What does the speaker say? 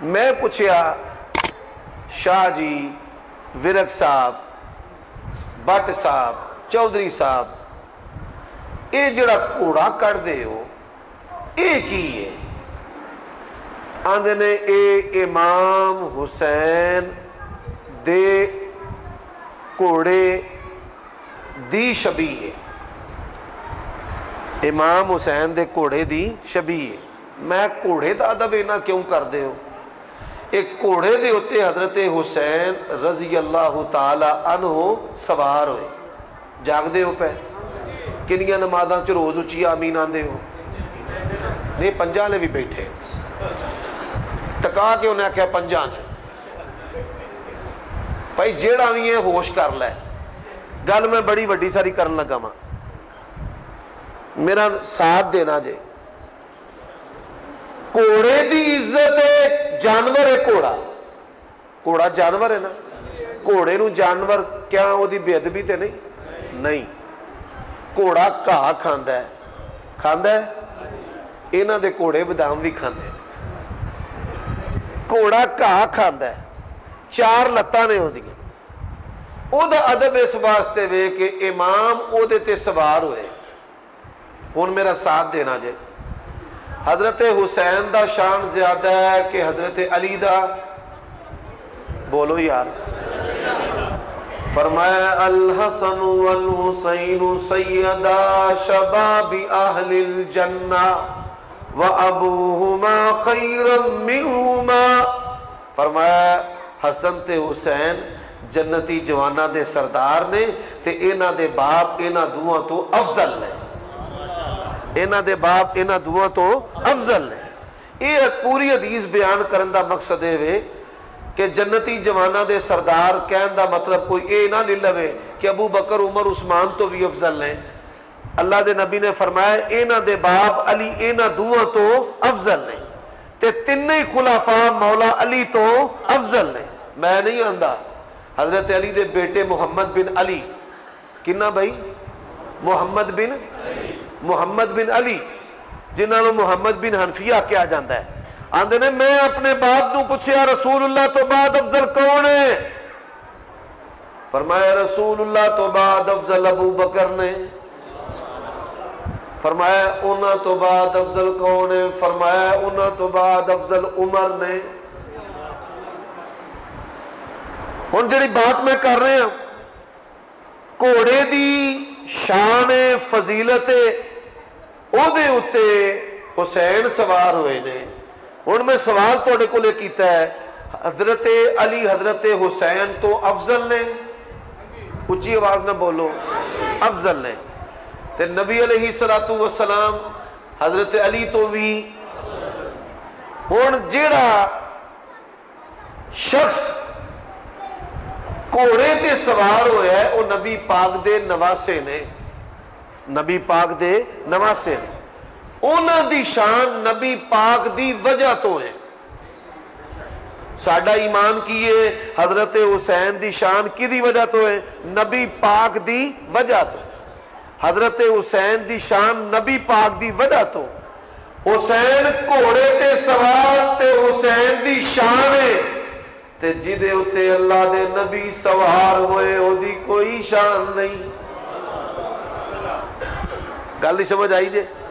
میں پوچھیا شاہ جی ورک صاحب بٹ صاحب چودھری صاحب اے جڑا کوڑا کر دے ہو اے کی ہے؟ آندھے نے اے امام حسین دے کوڑے دی شبیہ ہے، امام حسین دے کوڑے دی شبیہ ہے۔ میں کوڑے دا ادب اینا کیوں کر دے ہو؟ ایک کوڑے دے ہوتے حضرت حسین رضی اللہ تعالی عنہ سوار ہوئے، جاگ دے ہو پہ کنیاں نمازاں چ روز اچھی آمین آن دے ہو؟ نہیں، پنجاں لے بھی بیٹھے ٹکا کے انہیں آکھیا پنجاں چ بھائی جیڑا بھی ہے ہوش کر لے۔ گل میں بڑی وڈی ساری کرن لگا ماں، میرا ساتھ دینا جے۔ کوڑے دی عزت ہے، جانور ہے کوڑا، کوڑا جانور ہے نا، کوڑے نو جانور کیا وہ دی بے ادبی تے نہیں، کوڑا گھا کھاندا ہے، کھاندا ہے، انہاں دے کوڑے بادام بھی کھاندے ہیں۔ کوڑا گھا کھاندا ہے، چار لتاں نے ہوندیاں، او دا ادب اس واسطے وے کہ امام او دے تے سوار ہوئے۔ ہن میرا ساتھ دینا جے۔ حضرت حسین دا شان زیادہ ہے کہ حضرت علی دا؟ بولو یار۔ فرمایا الحسن والحسین سیدا شباب اہل الجنہ وابوہما خیرا منہما۔ فرمایا حسن تے حسین جنتی جوانہ دے سردار نے تے اینا دے باپ اینا دعا تو افضل نے، اینا دے باپ اینا دعا تو افضل ہے۔ یہ پوری حدیث بیان کرن دا مقصد ہے کہ جنتی جوانہ دے سردار کہن دا مطلب کوئی اے نہ لے لوے کہ ابو بکر عمر عثمان تو بھی افضل ہیں۔ اللہ دے نبی نے فرمایا اینا دے باپ علی اینا دعا تو افضل ہیں، تے تینی خلافہ مولا علی تو افضل ہیں۔ میں نہیں آندہ حضرت علی دے بیٹے محمد بن علی، کنہ بھائی؟ محمد بن علی جنہاں نوں محمد بن حنفیہ کیا جاندہ ہے۔ آندھے نے میں اپنے باپ نوں پوچھیا رسول اللہ تو بعد افضل کون ہے؟ فرمایا رسول اللہ تو بعد افضل ابو بکر نے۔ فرمایا انہاں تو بعد افضل کون ہے؟ فرمایا انہاں تو بعد افضل عمر نے۔ ہن جڑی بات میں کر رہے ہیں کوڑے دی شان فضیلت او دے اتے حسین سوار ہوئے نے۔ ہن میں سوال توڑے کو لے کیتا ہے حضرت علی حضرت حسین تو افضل نے؟ اچھی آواز نہ بولو، افضل نے۔ تے نبی علیہ السلام حضرت علی تو بھی۔ ہن جیڑا شخص کوڑے تے سوار ہویا ہے وہ نبی پاک دے نواسے نے، نبی پاک دے نواسے نے، اونا دی شان نبی پاک دی وجہ تو ہے۔ ساڈا ایمان کیے حضرت حسین دی شان کی دی وجہ تو ہے؟ نبی پاک دی وجہ تو۔ حضرت حسین دی شان نبی پاک دی وجہ تو۔ حسین کوڑے تے سوار تے حسین دی شان ہے تے جدے اتے اللہ دے نبی سوار ہوئے او دی کوئی شان نہیں۔ گل دی سمجھ آئی جے؟